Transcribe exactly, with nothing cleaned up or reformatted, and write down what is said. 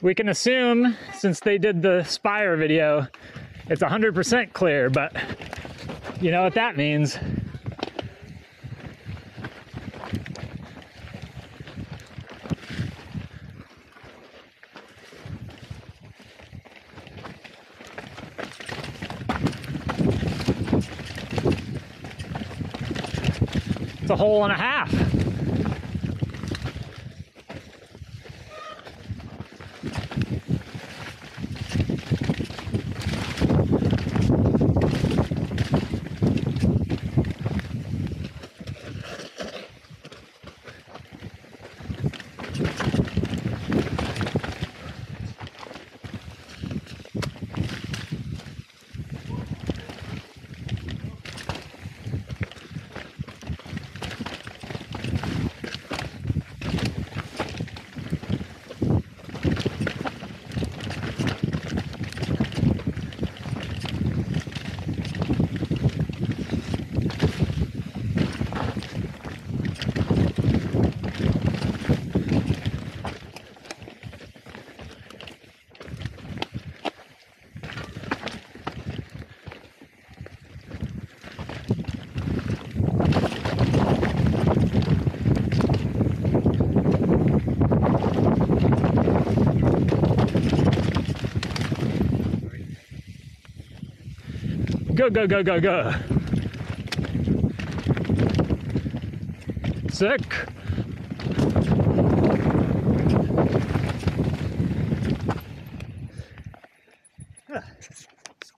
We can assume, since they did the Spire video, it's one hundred percent clear, but you know what that means. It's a hole and a half. Go, go, go, go, go. Sick.